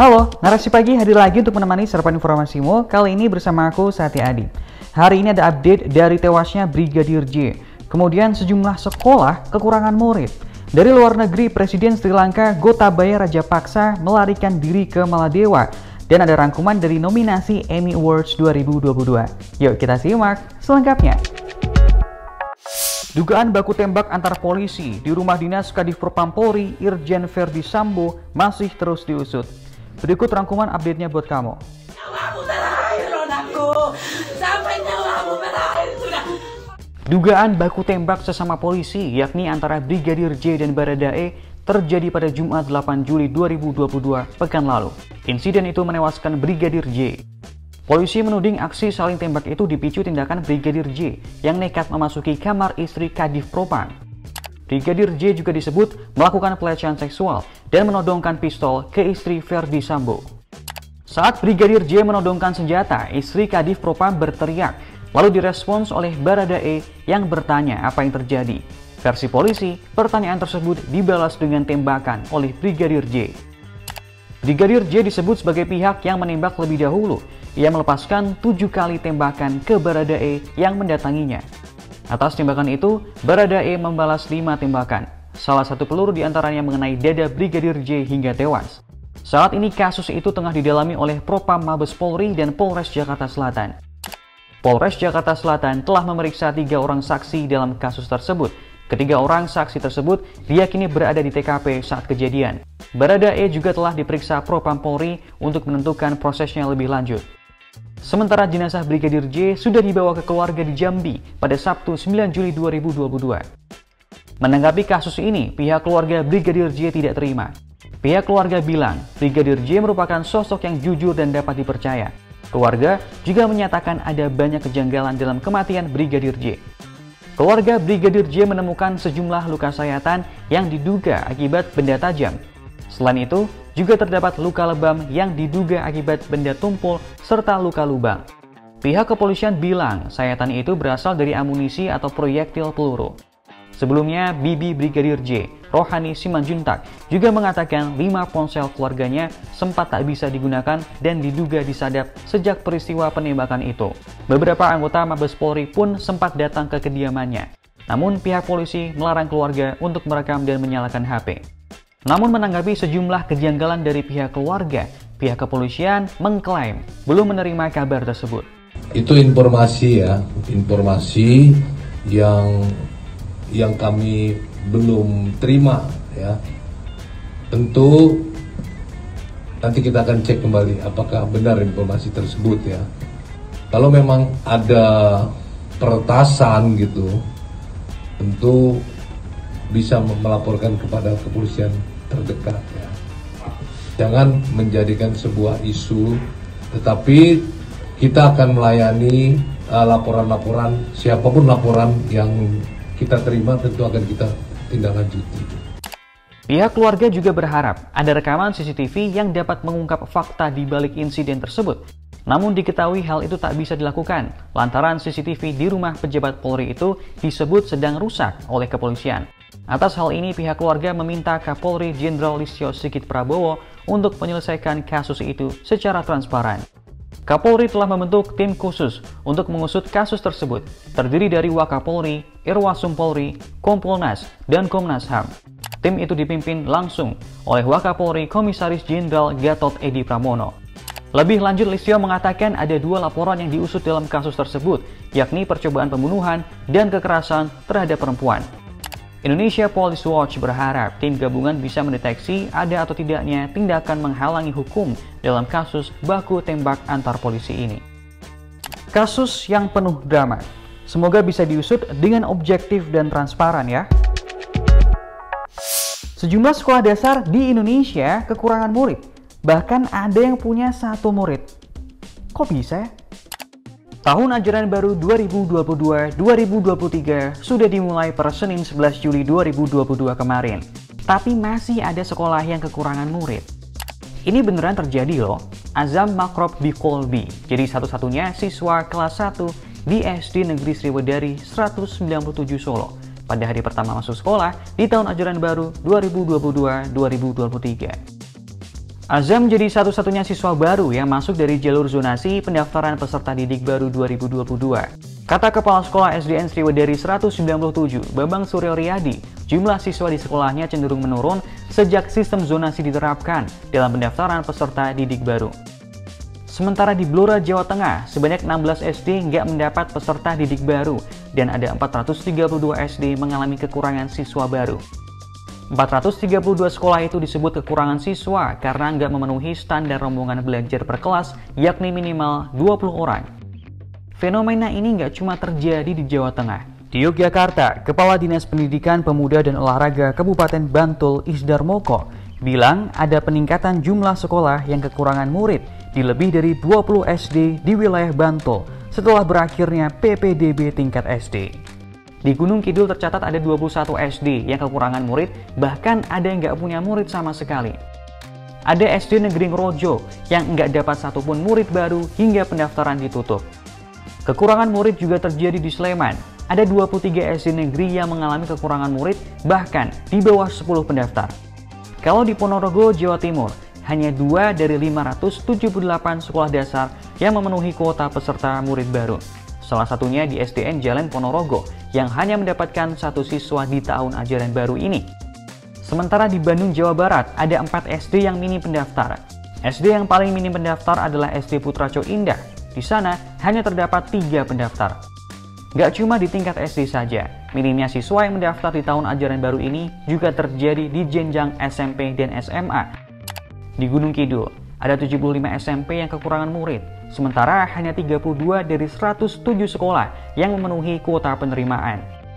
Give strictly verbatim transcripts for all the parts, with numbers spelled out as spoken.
Halo, Narasi Pagi hadir lagi untuk menemani sarapan informasimu. Kali ini bersama aku, Satya Adi. Hari ini ada update dari tewasnya Brigadir J. Kemudian sejumlah sekolah kekurangan murid. Dari luar negeri, Presiden Sri Lanka Gotabaya Rajapaksa melarikan diri ke Maladewa. Dan ada rangkuman dari nominasi Emmy Awards dua ribu dua puluh dua. Yuk kita simak selengkapnya. Dugaan baku tembak antar polisi di rumah dinas Kadif Propam Polri Irjen Verdi Sambo masih terus diusut. Berikut rangkuman update-nya buat kamu. Nyawamu terakhir, Ronako. Sampai nyawamu terakhir sudah. Dugaan baku tembak sesama polisi yakni antara Brigadir J dan Baradae terjadi pada Jumat delapan Juli dua ribu dua puluh dua pekan lalu. Insiden itu menewaskan Brigadir J. Polisi menuding aksi saling tembak itu dipicu tindakan Brigadir J yang nekat memasuki kamar istri Kadif Propam. Brigadir J juga disebut melakukan pelecehan seksual dan menodongkan pistol ke istri Verdi Sambo. Saat Brigadir J menodongkan senjata, istri Kadif Propam berteriak, lalu direspons oleh Baradae yang bertanya apa yang terjadi. Versi polisi, pertanyaan tersebut dibalas dengan tembakan oleh Brigadir J. Brigadir J disebut sebagai pihak yang menembak lebih dahulu. Ia melepaskan tujuh kali tembakan ke Baradae yang mendatanginya. Atas tembakan itu, Baradae membalas lima tembakan. Salah satu peluru diantaranya mengenai dada Brigadir J hingga tewas. Saat ini kasus itu tengah didalami oleh Propam Mabes Polri dan Polres Jakarta Selatan. Polres Jakarta Selatan telah memeriksa tiga orang saksi dalam kasus tersebut. Ketiga orang saksi tersebut diyakini berada di T K P saat kejadian. Baradae juga telah diperiksa Propam Polri untuk menentukan prosesnya lebih lanjut. Sementara jenazah Brigadir J sudah dibawa ke keluarga di Jambi pada Sabtu sembilan Juli dua ribu dua puluh dua. Menanggapi kasus ini, pihak keluarga Brigadir J tidak terima. Pihak keluarga bilang, Brigadir J merupakan sosok yang jujur dan dapat dipercaya. Keluarga juga menyatakan ada banyak kejanggalan dalam kematian Brigadir J. Keluarga Brigadir J menemukan sejumlah luka sayatan yang diduga akibat benda tajam. Selain itu, juga terdapat luka lebam yang diduga akibat benda tumpul serta luka lubang. Pihak kepolisian bilang sayatan itu berasal dari amunisi atau proyektil peluru. Sebelumnya, bibi Brigadir J, Rohani Simanjuntak, juga mengatakan lima ponsel keluarganya sempat tak bisa digunakan dan diduga disadap sejak peristiwa penembakan itu. Beberapa anggota Mabes Polri pun sempat datang ke kediamannya. Namun pihak polisi melarang keluarga untuk merekam dan menyalakan H P. Namun menanggapi sejumlah kejanggalan dari pihak keluarga, pihak kepolisian mengklaim belum menerima kabar tersebut. Itu informasi ya, informasi yang yang kami belum terima ya. Tentu nanti kita akan cek kembali apakah benar informasi tersebut ya. Kalau memang ada peretasan gitu, tentu bisa melaporkan kepada kepolisian terdekat ya. Jangan menjadikan sebuah isu, tetapi kita akan melayani laporan-laporan, uh, siapapun laporan yang kita terima tentu akan kita tindak lanjuti. Pihak keluarga juga berharap ada rekaman C C T V yang dapat mengungkap fakta di balik insiden tersebut. Namun diketahui hal itu tak bisa dilakukan lantaran C C T V di rumah pejabat Polri itu disebut sedang rusak oleh kepolisian. Atas hal ini, pihak keluarga meminta Kapolri Jenderal Listio Sigit Prabowo untuk menyelesaikan kasus itu secara transparan. Kapolri telah membentuk tim khusus untuk mengusut kasus tersebut, terdiri dari Wakapolri, Irwasum Polri, Kompolnas, dan Komnas H A M. Tim itu dipimpin langsung oleh Wakapolri Komisaris Jenderal Gatot Edi Pramono. Lebih lanjut, Listio mengatakan ada dua laporan yang diusut dalam kasus tersebut, yakni percobaan pembunuhan dan kekerasan terhadap perempuan. Indonesia Police Watch berharap tim gabungan bisa mendeteksi ada atau tidaknya tindakan menghalangi hukum dalam kasus baku tembak antar polisi ini. Kasus yang penuh drama. Semoga bisa diusut dengan objektif dan transparan ya. Sejumlah sekolah dasar di Indonesia kekurangan murid. Bahkan ada yang punya satu murid. Kok bisa ya? Tahun ajaran baru dua ribu dua puluh dua dua ribu dua puluh tiga sudah dimulai per Senin sebelas Juli dua ribu dua puluh dua kemarin. Tapi masih ada sekolah yang kekurangan murid. Ini beneran terjadi loh. Azam Makrob Bikolbi jadi satu-satunya siswa kelas satu di S D Negeri Sriwedari seratus sembilan puluh tujuh Solo pada hari pertama masuk sekolah di tahun ajaran baru dua ribu dua puluh dua dua ribu dua puluh tiga. Azam jadi satu-satunya siswa baru yang masuk dari jalur zonasi pendaftaran peserta didik baru dua ribu dua puluh dua. Kata Kepala Sekolah S D N Sriwedari seratus sembilan puluh tujuh, Bambang Suryo Riyadi, jumlah siswa di sekolahnya cenderung menurun sejak sistem zonasi diterapkan dalam pendaftaran peserta didik baru. Sementara di Blora, Jawa Tengah, sebanyak enam belas S D nggak mendapat peserta didik baru dan ada empat ratus tiga puluh dua S D mengalami kekurangan siswa baru. empat ratus tiga puluh dua sekolah itu disebut kekurangan siswa karena nggak memenuhi standar rombongan belajar per kelas, yakni minimal dua puluh orang. Fenomena ini nggak cuma terjadi di Jawa Tengah. Di Yogyakarta, Kepala Dinas Pendidikan Pemuda dan Olahraga Kabupaten Bantul Isdar Moko bilang ada peningkatan jumlah sekolah yang kekurangan murid di lebih dari dua puluh S D di wilayah Bantul setelah berakhirnya P P D B tingkat S D. Di Gunung Kidul tercatat ada dua puluh satu S D yang kekurangan murid, bahkan ada yang nggak punya murid sama sekali. Ada S D Negeri Ngerojo yang nggak dapat satupun murid baru hingga pendaftaran ditutup. Kekurangan murid juga terjadi di Sleman. Ada dua puluh tiga S D negeri yang mengalami kekurangan murid, bahkan di bawah sepuluh pendaftar. Kalau di Ponorogo, Jawa Timur, hanya dua dari lima ratus tujuh puluh delapan sekolah dasar yang memenuhi kuota peserta murid baru. Salah satunya di S D N Jalan Ponorogo yang hanya mendapatkan satu siswa di tahun ajaran baru ini. Sementara di Bandung, Jawa Barat ada empat S D yang minim pendaftar. S D yang paling minim pendaftar adalah S D Putraco Indah. Di sana hanya terdapat tiga pendaftar. Gak cuma di tingkat S D saja, minimnya siswa yang mendaftar di tahun ajaran baru ini juga terjadi di jenjang S M P dan S M A. Di Gunung Kidul, ada tujuh puluh lima S M P yang kekurangan murid, sementara hanya tiga puluh dua dari seratus tujuh sekolah yang memenuhi kuota penerimaan.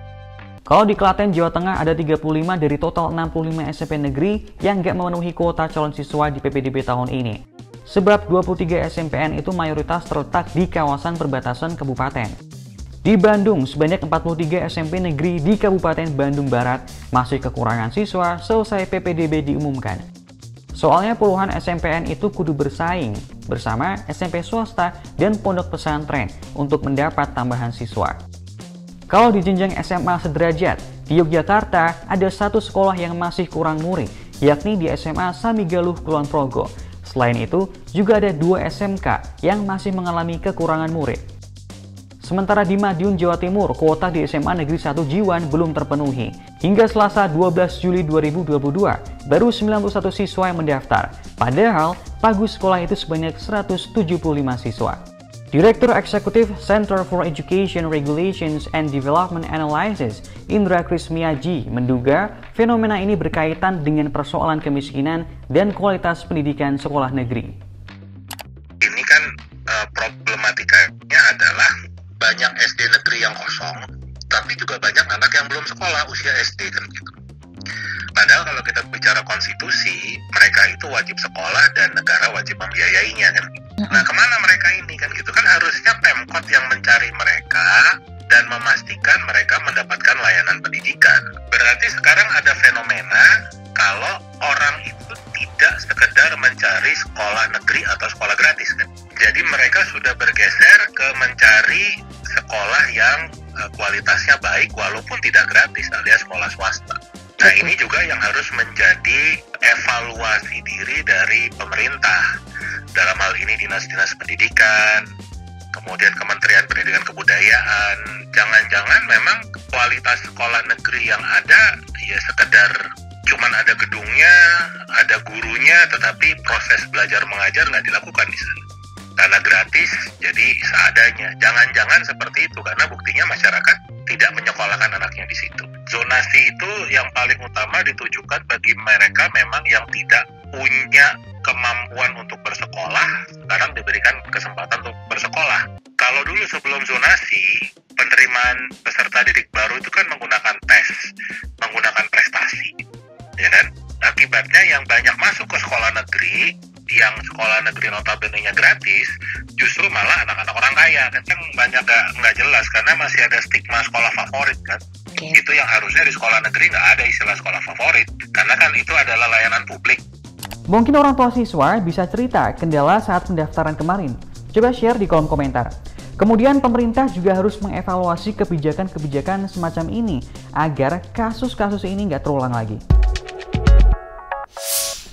Kalau di Klaten, Jawa Tengah ada tiga puluh lima dari total enam puluh lima S M P negeri yang nggak memenuhi kuota calon siswa di P P D B tahun ini. Sebab dua puluh tiga S M P N itu mayoritas terletak di kawasan perbatasan kabupaten. Di Bandung, sebanyak empat puluh tiga S M P negeri di Kabupaten Bandung Barat masih kekurangan siswa selesai P P D B diumumkan. Soalnya puluhan S M P N itu kudu bersaing bersama S M P swasta dan pondok pesantren untuk mendapat tambahan siswa. Kalau di jenjang S M A sederajat, di Yogyakarta ada satu sekolah yang masih kurang murid, yakni di S M A Samigaluh Kulon Progo. Selain itu, juga ada dua S M K yang masih mengalami kekurangan murid. Sementara di Madiun, Jawa Timur, kuota di S M A Negeri satu Jiwan belum terpenuhi. Hingga Selasa dua belas Juli dua ribu dua puluh dua, baru sembilan puluh satu siswa yang mendaftar. Padahal, pagu sekolah itu sebanyak seratus tujuh puluh lima siswa. Direktur Eksekutif Center for Education Regulations and Development Analysis, Indra Krismiaji, menduga fenomena ini berkaitan dengan persoalan kemiskinan dan kualitas pendidikan sekolah negeri. Ini kan uh, problematikanya adalah banyak S D negeri yang kosong, tapi juga banyak anak yang belum sekolah usia S D kan gitu. Padahal kalau kita bicara konstitusi, mereka itu wajib sekolah dan negara wajib membiayainya kan. Nah, kemana mereka ini kan gitu kan, harusnya Pemkot yang mencari mereka dan memastikan mereka mendapatkan layanan pendidikan. Berarti sekarang ada fenomena kalau orang itu tidak sekedar mencari sekolah negeri atau sekolah gratis kan. Jadi mereka sudah bergeser ke mencari sekolah yang uh, kualitasnya baik walaupun tidak gratis alias sekolah swasta. Nah, ini juga yang harus menjadi evaluasi diri dari pemerintah. Dalam hal ini dinas-dinas pendidikan, kemudian Kementerian Pendidikan Kebudayaan. Jangan-jangan memang kualitas sekolah negeri yang ada ya sekedar cuman ada gedungnya, ada gurunya, tetapi proses belajar mengajar nggak dilakukan di sana. Karena gratis, jadi seadanya. Jangan-jangan seperti itu, karena buktinya masyarakat tidak menyekolahkan anaknya di situ. Zonasi itu yang paling utama ditujukan bagi mereka memang yang tidak punya kemampuan untuk bersekolah, sekarang diberikan kesempatan untuk bersekolah. Kalau dulu sebelum zonasi, penerimaan peserta didik baru itu kan menggunakan tes, menggunakan prestasi, ya kan? Akibatnya yang banyak masuk ke sekolah negeri, yang sekolah negeri notabene-nya gratis, justru malah anak-anak orang kaya. Kan banyak gak, nggak jelas, karena masih ada stigma sekolah favorit kan. Okay. Itu yang harusnya di sekolah negeri nggak ada istilah sekolah favorit, karena kan itu adalah layanan publik. Mungkin orang tua siswa bisa cerita kendala saat pendaftaran kemarin. Coba share di kolom komentar. Kemudian pemerintah juga harus mengevaluasi kebijakan-kebijakan semacam ini agar kasus-kasus ini nggak terulang lagi.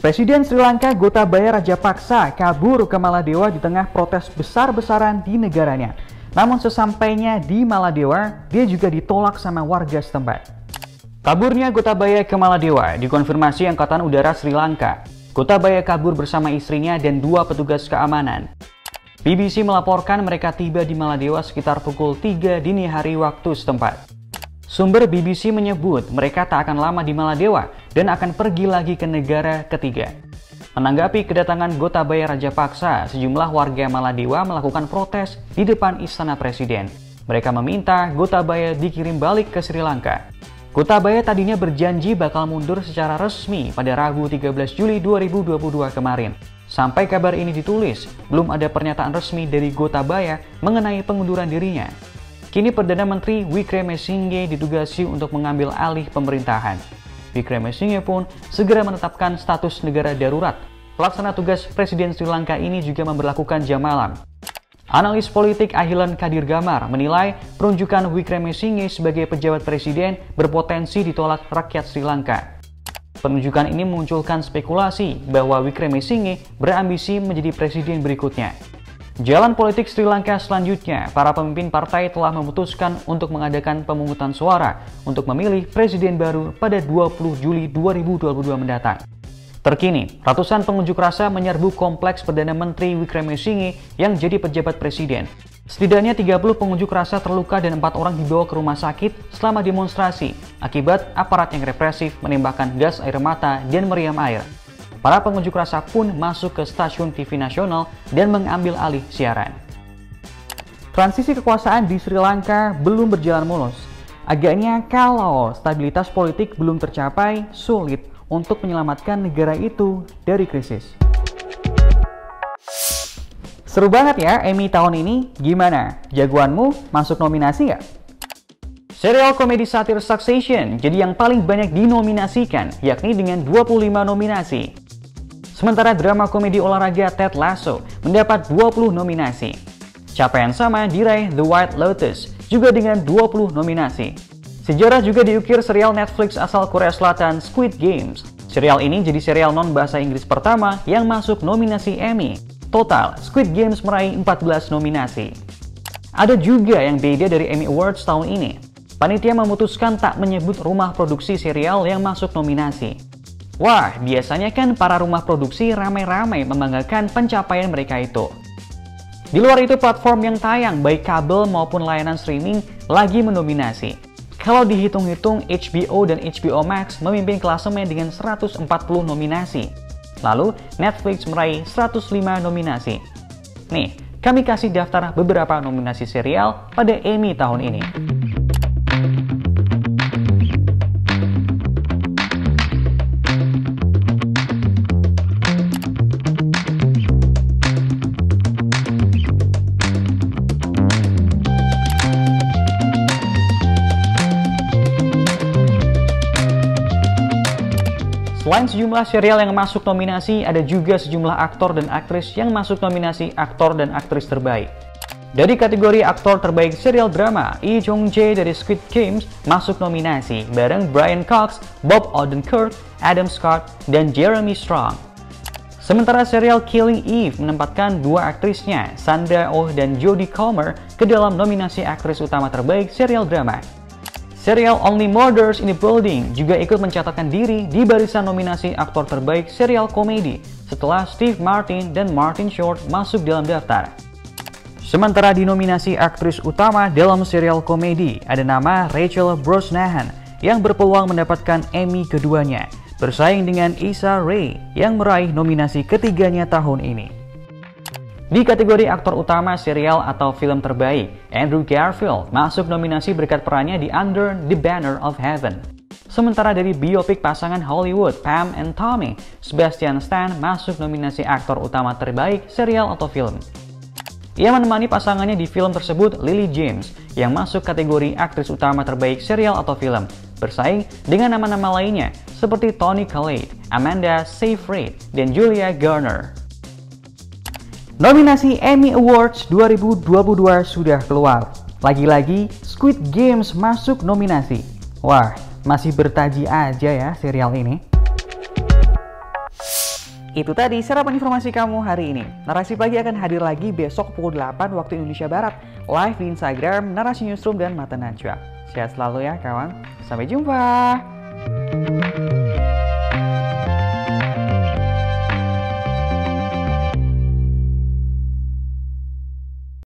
Presiden Sri Lanka Gotabaya Rajapaksa kabur ke Maladewa di tengah protes besar-besaran di negaranya. Namun sesampainya di Maladewa, dia juga ditolak sama warga setempat. Kaburnya Gotabaya ke Maladewa dikonfirmasi Angkatan Udara Sri Lanka. Gotabaya kabur bersama istrinya dan dua petugas keamanan. B B C melaporkan mereka tiba di Maladewa sekitar pukul tiga dini hari waktu setempat. Sumber B B C menyebut mereka tak akan lama di Maladewa dan akan pergi lagi ke negara ketiga. Menanggapi kedatangan Gotabaya Rajapaksa, sejumlah warga Maladewa melakukan protes di depan Istana Presiden. Mereka meminta Gotabaya dikirim balik ke Sri Lanka. Gotabaya tadinya berjanji bakal mundur secara resmi pada Rabu tiga belas Juli dua ribu dua puluh dua kemarin. Sampai kabar ini ditulis, belum ada pernyataan resmi dari Gotabaya mengenai pengunduran dirinya. Kini Perdana Menteri Wickremesinghe ditugasi untuk mengambil alih pemerintahan. Wickremesinghe pun segera menetapkan status negara darurat. Pelaksana tugas Presiden Sri Lanka ini juga memberlakukan jam malam. Analis politik Ahilan Kadir Gamar menilai penunjukan Wickremesinghe sebagai pejabat presiden berpotensi ditolak rakyat Sri Lanka. Penunjukan ini memunculkan spekulasi bahwa Wickremesinghe berambisi menjadi presiden berikutnya. Jalan politik Sri Lanka selanjutnya, para pemimpin partai telah memutuskan untuk mengadakan pemungutan suara untuk memilih presiden baru pada dua puluh Juli dua ribu dua puluh dua mendatang. Terkini, ratusan pengunjuk rasa menyerbu kompleks Perdana Menteri Wickremesinghe yang jadi pejabat presiden. Setidaknya tiga puluh pengunjuk rasa terluka dan empat orang dibawa ke rumah sakit selama demonstrasi akibat aparat yang represif menembakkan gas air mata dan meriam air. Para pengunjuk rasa pun masuk ke stasiun T V nasional dan mengambil alih siaran. Transisi kekuasaan di Sri Lanka belum berjalan mulus. Agaknya kalau stabilitas politik belum tercapai, sulit untuk menyelamatkan negara itu dari krisis. Seru banget ya Emmy tahun ini, gimana? Jagoanmu masuk nominasi nggak? Serial komedi satir Succession jadi yang paling banyak dinominasikan, yakni dengan dua puluh lima nominasi. Sementara drama komedi olahraga Ted Lasso mendapat dua puluh nominasi. Capaian sama diraih The White Lotus juga dengan dua puluh nominasi. Sejarah juga diukir serial Netflix asal Korea Selatan Squid Games. Serial ini jadi serial non-bahasa Inggris pertama yang masuk nominasi Emmy. Total, Squid Games meraih empat belas nominasi. Ada juga yang beda dari Emmy Awards tahun ini. Panitia memutuskan tak menyebut rumah produksi serial yang masuk nominasi. Wah, biasanya kan para rumah produksi ramai-ramai membanggakan pencapaian mereka itu. Di luar itu, platform yang tayang baik kabel maupun layanan streaming lagi mendominasi. Kalau dihitung-hitung, H B O dan H B O Max memimpin klasemen dengan seratus empat puluh nominasi. Lalu, Netflix meraih seratus lima nominasi. Nih, kami kasih daftar beberapa nominasi serial pada Emmy tahun ini. Selain sejumlah serial yang masuk nominasi, ada juga sejumlah aktor dan aktris yang masuk nominasi aktor dan aktris terbaik. Dari kategori aktor terbaik serial drama, Lee Jong-jae dari Squid Games masuk nominasi bareng Brian Cox, Bob Odenkirk, Adam Scott, dan Jeremy Strong. Sementara serial Killing Eve menempatkan dua aktrisnya, Sandra Oh dan Jodie Comer, ke dalam nominasi aktris utama terbaik serial drama. Serial Only Murders in the Building juga ikut mencatatkan diri di barisan nominasi aktor terbaik serial komedi setelah Steve Martin dan Martin Short masuk dalam daftar. Sementara di nominasi aktris utama dalam serial komedi ada nama Rachel Brosnahan yang berpeluang mendapatkan Emmy keduanya, bersaing dengan Issa Rae yang meraih nominasi ketiganya tahun ini. Di kategori aktor utama serial atau film terbaik, Andrew Garfield masuk nominasi berkat perannya di Under the Banner of Heaven. Sementara dari biopik pasangan Hollywood Pam and Tommy, Sebastian Stan masuk nominasi aktor utama terbaik serial atau film. Ia menemani pasangannya di film tersebut, Lily James, yang masuk kategori aktris utama terbaik serial atau film, bersaing dengan nama-nama lainnya seperti Toni Collette, Amanda Seyfried, dan Julia Garner. Nominasi Emmy Awards dua ribu dua puluh dua sudah keluar. Lagi-lagi, Squid Games masuk nominasi. Wah, masih bertaji aja ya serial ini. Itu tadi sarapan informasi kamu hari ini. Narasi Pagi akan hadir lagi besok pukul delapan waktu Indonesia Barat, live di Instagram, Narasi Newsroom, dan Mata Najwa. Sehat selalu ya kawan, sampai jumpa.